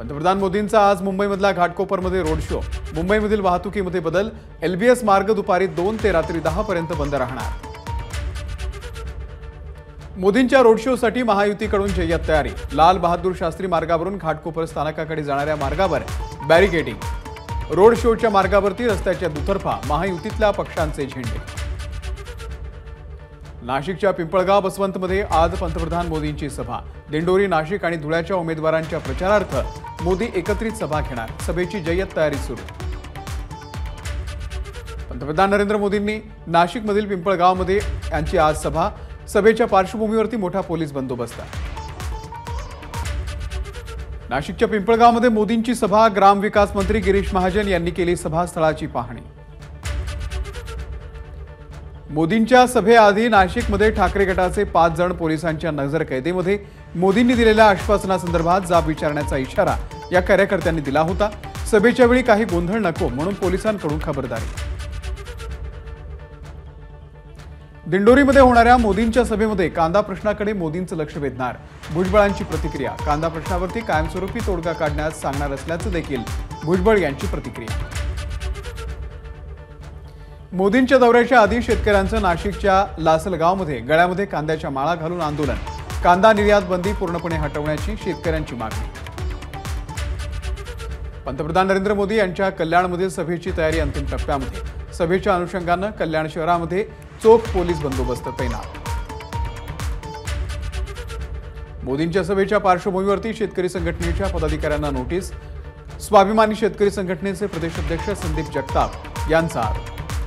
पंतप्रधान मोदींचा आज मुंबईमधल्या घाटकोपरमध्ये रोड शो। मुंबईमधील वाहतुकीमध्ये बदल। LBS मार्ग दुपारी 2 ते रात्री 10 पर्यंत बंद राहणार। मोदींच्या रोड शोसाठी महायुतीकडून जय्यत तयारी। लाल बहादूर शास्त्री मार्गावरून घाटकोपर स्थानकाकडे जाणाऱ्या मार्गावर बॅरिकेडिंग। रोड शोच्या मार्गावरती रस्त्याच्या दुतर्फा महायुतीतल्या पक्षांचे झेंडे। नाशिकच्या पिंपळगाव बसवंतमध्ये आज पंतप्रधान मोदींची सभा। दिंडोरी, नाशिक आणि धुळ्याच्या उमेदवारांच्या प्रचारार्थ मोदी एकत्रित सभा घेणार। सभेची जय्यत तयारी सुरू। पंतप्रधान नरेंद्र मोदींनी नाशिकमधील पिंपळगावमध्ये यांची आज सभा। सभेच्या पार्श्वभूमीवरती मोठा पोलीस बंदोबस्त। नाशिकच्या पिंपळगावमध्ये मोदींची सभा। ग्रामविकास मंत्री गिरीश महाजन यांनी केली सभास्थळाची पाहणी। मोदींच्या सभेआधी नाशिकमध्ये ठाकरे गटाचे 5 जण पोलिसांच्या नजरकैदेमध्ये। मोदींनी दिलेल्या आश्वासनासंदर्भात जाब विचारण्याचा इशारा या कार्यकर्त्यांनी दिला होता। सभेच्या वेळी काही गोंधळ नको म्हणून पोलिसांकडून खबरदारी। दिंडोरीमध्ये होणाऱ्या मोदींच्या सभेमध्ये कांदा प्रश्नाकडे मोदींचं लक्ष वेधणार। भुजबळांची प्रतिक्रिया। कांदा प्रश्नावरती कायमस्वरूपी तोडगा काढण्यास सांगणार असल्याचं देखील भुजबळ यांची प्रतिक्रिया। मोदींच्या दौऱ्याच्या आधी शेतकऱ्यांचं नाशिकच्या लासलगावमध्ये गळ्यामध्ये कांद्याच्या माळा घालून आंदोलन। कांदा निर्यात बंदी पूर्णपणे हटवण्याची शेतकऱ्यांची मागणी। पंतप्रधान नरेंद्र मोदी यांच्या कल्याणमधील सभेची तयारी अंतिम टप्प्यामध्ये। सभेच्या अनुषंगानं कल्याण शहरामध्ये चोख पोलीस बंदोबस्त तैनात। मोदींच्या सभेच्या पार्श्वभूमीवरती शेतकरी संघटनेच्या पदाधिकाऱ्यांना नोटीस। स्वाभिमानी शेतकरी संघटनेचे प्रदेशाध्यक्ष संदीप जगताप यांचा आरोप।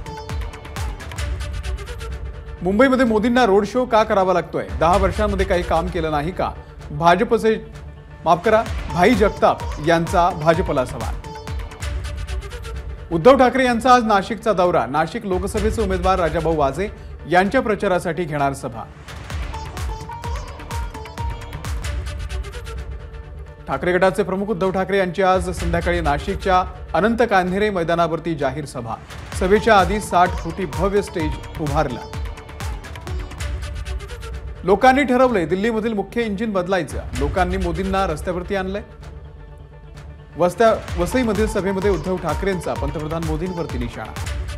मुंबईमध्ये मोदींना रोड शो का करावा लागतोय? 10 वर्षांमध्ये काही काम केलं नाही का? भाजपचे भाई जगताप यांचा भाजपला सवाल। उद्धव ठाकरे यांचा आज नाशिकचा दौरा। नाशिक लोकसभेचे उमेदवार राजाभाऊ वाजे यांच्या प्रचारासाठी घेणार सभा। ठाकरे गटाचे प्रमुख उद्धव ठाकरे यांची आज संध्याकाळी नाशिकच्या अनंत कांधेरे मैदानावरती जाहीर सभा। सभेच्या आधी 60 फुटी भव्य स्टेज उभारलं। लोकांनी ठरवलंय दिल्लीमधील मुख्य इंजिन बदलायचं। लोकांनी मोदींना रस्त्यावरती आणलंय। वसईमधील सभेमध्ये उद्धव ठाकरेंचा पंतप्रधान मोदींवरती निशाणा।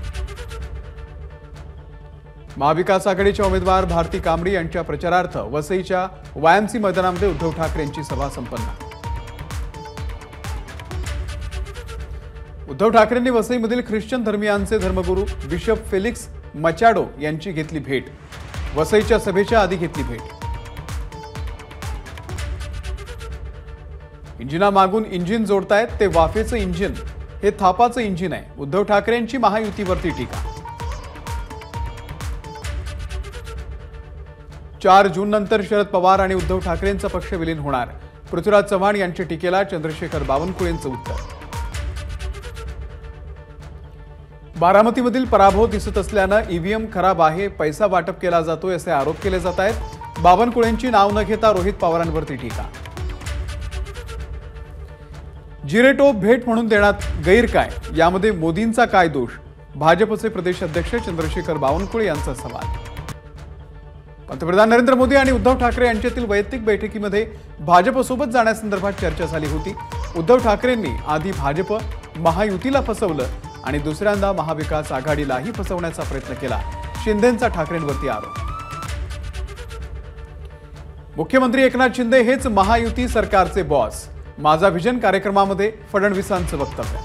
महाविकास आघाडीच्या उमेदवार भारती कांबडी यांच्या प्रचारार्थ वसईच्या YMC मैदानामध्ये उद्धव ठाकरेंची सभा संपन्न। उद्धव ठाकरेंनी वसईमधील ख्रिश्चन धर्मीयांचे धर्मगुरू बिशप फेलिक्स मचाडो यांची घेतली भेट। वसईच्या सभेच्या आधी घेतली भेट। इंजिना मागून इंजिन जोडतायत ते वाफेचं इंजिन, हे थापाचं इंजिन आहे। उद्धव ठाकरेंची महायुतीवरती टीका। 4 जून नंतर शरद पवार आणि उद्धव ठाकरेंचा पक्ष विलीन होणार। पृथ्वीराज चव्हाण यांच्या टीकेला चंद्रशेखर बावनकुळेंचं उत्तर। बारामतीमधील पराभव दिसत असल्यानं EVM खराब आहे, पैसा वाटप केला जातोय असे आरोप केले जात आहेत। बावनकुळेंची नाव न घेता रोहित पवारांवरती टीका। जिरेटोप भेट म्हणून देण्यात गैर काय? यामध्ये मोदींचा काय दोष? भाजपचे प्रदेशाध्यक्ष चंद्रशेखर बावनकुळे यांचा सवाल। पंतप्रधान नरेंद्र मोदी आणि उद्धव ठाकरे यांच्यातील वैयक्तिक बैठकीमध्ये भाजपसोबत जाण्यासंदर्भात चर्चा झाली होती। उद्धव ठाकरेंनी आधी भाजप महायुतीला फसवलं आणि दुसऱ्यांदा महाविकास आघाडीलाही फसवण्याचा प्रयत्न केला। शिंदेंचा ठाकरेंवरती आरोप। मुख्यमंत्री एकनाथ शिंदे हेच महायुती सरकारचे बॉस। माझा व्हिजन कार्यक्रमामध्ये फडणवीसांचं वक्तव्य।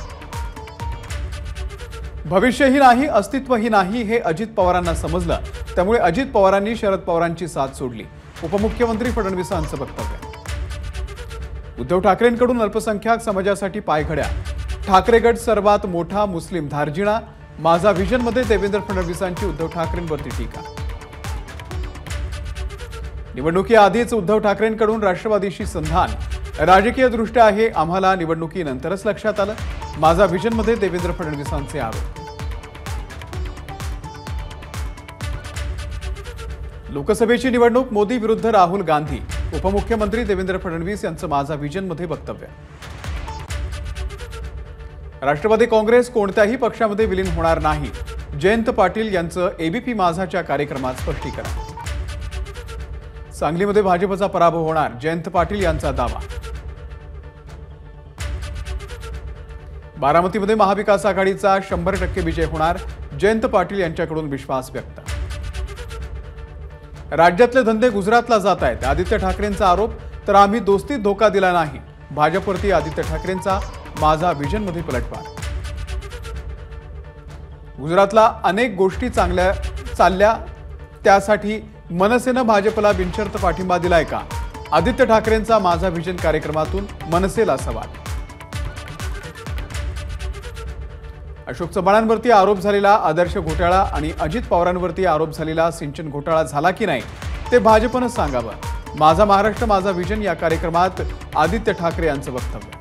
भविष्यही नाही, अस्तित्वही नाही हे अजित पवारांना समजलं, त्यामुळे अजित पवारांनी शरद पवारांची साथ सोडली। उपमुख्यमंत्री फडणवीसांचं वक्तव्य। उद्धव ठाकरेंकडून अल्पसंख्याक समाजासाठी पायघड्या। ठाकरे गट सर्वात मोठा मुस्लिम धार्जिणा। माझा व्हिजनमध्ये देवेंद्र फडणवीसांची उद्धव ठाकरेंवरती टीका। निवडणुकीआधीच उद्धव ठाकरेंकडून राष्ट्रवादीशी संधान। राजकीय दृष्ट्या हे आम्हाला निवडणुकीनंतरच लक्षात आलं। माझा व्हिजनमध्ये देवेंद्र फडणवीसांचे आरोप। लोकसभेची निवडणूक मोदी विरुद्ध राहुल गांधी। उपमुख्यमंत्री देवेंद्र फडणवीस यांचं माझा व्हिजनमध्ये वक्तव्य। राष्ट्रवादी काँग्रेस कोणत्याही पक्षामध्ये विलीन होणार नाही। जयंत पाटील यांचं ABP माझाच्या कार्यक्रमात स्पष्टीकरण। सांगलीमध्ये भाजपचा पराभव होणार, जयंत पाटील यांचा दावा। बारामतीमध्ये महाविकास आघाडीचा 100% विजय होणार, जयंत पाटील यांच्याकडून विश्वास व्यक्त. राज्यातले धंदे गुजरातला जात आहेत, आदित्य ठाकरेंचा आरोप. तर आम्ही दोस्तीत धोका दिला नाही, भाजपवरती आदित्य ठाकरेंचा माझा विजनमध्ये पलटवार. गुजरातला अनेक गोष्टी चांगल्या चालल्या, त्यासाठी मनसेनं भाजपला बिनशर्त पाठिंबा दिलाय का? आदित्य ठाकरेंचा माझा विजन कार्यक्रमातून मनसेला सवाल. अशोक चव्हाणांवरती आरोप झालेला आदर्श घोटाळा आणि अजित पवारांवरती आरोप झालेला सिंचन घोटाळा झाला की नाही ते भाजपनं सांगावं. माझा महाराष्ट्र माझा विजन या कार्यक्रमात आदित्य ठाकरे यांचं वक्तव्य.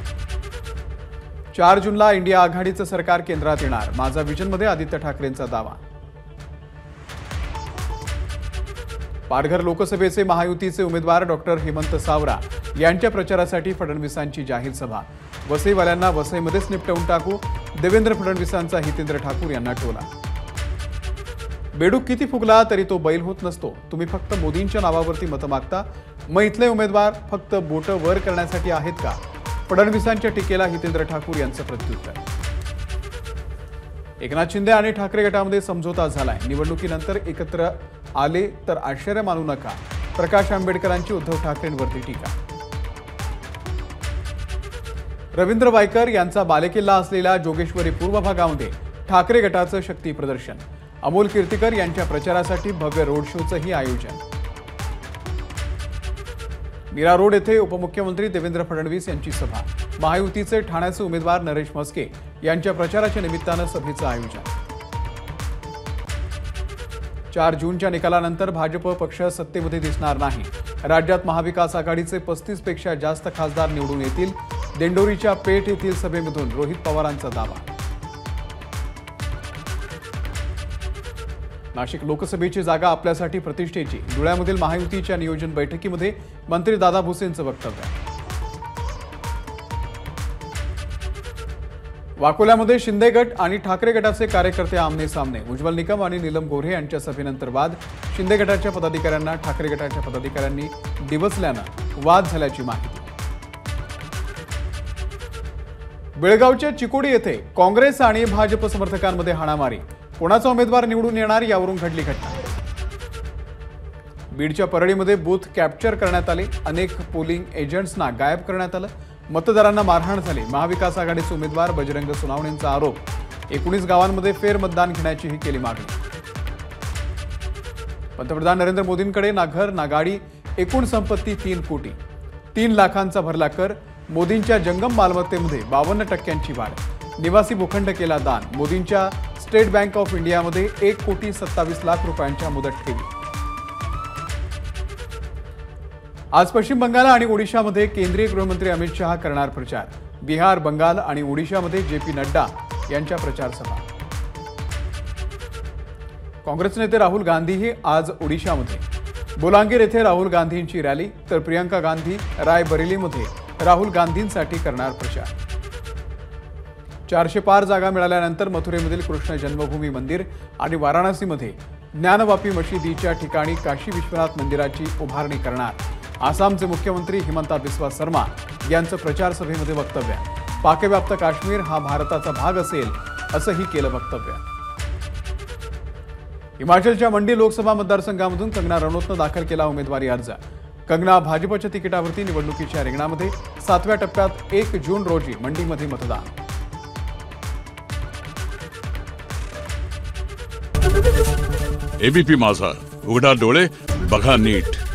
4 जूनला इंडिया आघाडीचं सरकार केंद्रात येणार, माझा विजनमध्ये आदित्य ठाकरेंचा दावा. पालघर लोकसभेचे महायुतीचे उमेदवार डॉक्टर हेमंत सावरा यांच्या प्रचारासाठी फडणवीसांची जाहीर सभा. वसईवाल्यांना वसईमध्येच निपटवून टाकू, देवेंद्र फडणवीसांचा हितेंद्र ठाकूर यांना टोला. बेडूक किती फुगला तरी तो बैल होत नसतो, तुम्ही फक्त मोदींच्या नावावरती मतं मागता, मग इथले उमेदवार फक्त बोटं वर करण्यासाठी आहेत का? फडणवीसांच्या टीकेला हितेंद्र ठाकूर यांचं प्रत्युत्तर. एकनाथ शिंदे आणि ठाकरे गटामध्ये समझोता झालाय, निवडणुकीनंतर एकत्र आले तर आश्चर्य मानू नका, प्रकाश आंबेडकरांची उद्धव ठाकरेंवरती टीका. रवींद्र वायकर यांचा बालेकिल्ला असलेल्या जोगेश्वरी पूर्व भागामध्ये ठाकरे गटाचं शक्ती प्रदर्शन. अमोल कीर्तिकर यांच्या प्रचारासाठी भव्य रोड शोचंही आयोजन. मीरा रोड येथे उपमुख्यमंत्री देवेंद्र फडणवीस यांची सभा. महायुतीचे ठाण्याचे उमेदवार नरेश म्हस्के यांच्या प्रचाराच्या निमित्तानं सभेचं आयोजन. 4 जूनच्या निकालानंतर भाजप पक्ष सत्तेमध्ये दिसणार नाही, राज्यात महाविकास आघाडीचे 35 पेक्षा जास्त खासदार निवडून येतील. दिंडोरीच्या पेठ येथील सभेमधून रोहित पवारांचा दावा. नाशिक लोकसभेची जागा आपल्यासाठी प्रतिष्ठेची, धुळ्यामधील महायुतीच्या नियोजन बैठकीमध्ये मंत्री दादा भुसेंचं वक्तव्य. वाकोल्यामध्ये शिंदे गट आणि ठाकरे गटाचे कार्यकर्ते आमने सामने. उज्ज्वल निकम आणि नीलम गोऱ्हे यांच्या सभेनंतर वाद. शिंदे गटाच्या पदाधिकाऱ्यांना ठाकरे गटाच्या पदाधिकाऱ्यांनी डिवचल्यानं वाद झाल्याची माहिती. बेळगावच्या चिकोडी येथे काँग्रेस आणि भाजप समर्थकांमध्ये हाणामारी. कोणाचा उमेदवार निवडून येणार यावरून घडली घटना. बीडच्या परळीमध्ये बूथ कॅप्चर करण्यात आले, अनेक पोलिंग एजंट्सना गायब करण्यात आलं, मतदारांना मारहाण झाली. महाविकास आघाडीचे उमेदवार बजरंग सोनावणेंचा आरोप. 19 गावांमध्ये फेरमतदान घेण्याचीही केली मागणी. पंतप्रधान नरेंद्र मोदींकडे ना घर ना गाडी, एकूण संपत्ती 3 कोटी. 3 लाखांचा भरला कर. मोदींच्या जंगम मालमत्तेमध्ये 52% वाढ. निवासी भूखंड केला दान. मोदींच्या स्टेट बँक ऑफ इंडियामध्ये 1,27,00,000 रुपयांच्या मुदत ठेवी. आज पश्चिम बंगाल आणि ओडिशामध्ये केंद्रीय गृहमंत्री अमित शहा करणार प्रचार. बिहार, बंगाल आणि ओडिशामध्ये जे.पी. नड्डा यांच्या प्रचार सभा. काँग्रेस नेते राहुल गांधीही आज ओडिशामध्ये. बोलांगीर येथे राहुल गांधींची रॅली, तर प्रियंका गांधी रायबरेलीमध्ये राहुल गांधींसाठी करणार प्रचार. 400 पार जागा मिळाल्यानंतर मथुरेमधील कृष्ण जन्मभूमी मंदिर आणि वाराणसीमध्ये ज्ञानवापी मशिदीच्या ठिकाणी काशी विश्वनाथ मंदिराची उभारणी करणार. आसामचे मुख्यमंत्री हिमंता बिस्वा शर्मा यांचं प्रचार सभेमध्ये वक्तव्य. पाकव्याप्त काश्मीर हा भारताचा भाग असेल असंही केलं वक्तव्य. हिमाचलच्या मंडी लोकसभा मतदारसंघामधून कंगना रनौतनं दाखल केला उमेदवारी अर्ज. कंगना भाजपच्या तिकिटावरती निवडणुकीच्या रिंगणामध्ये. 7व्या टप्प्यात 1 जून रोजी मंडीमध्ये मतदान. एबीपी माझा, उघडा डोळे बघा नीट.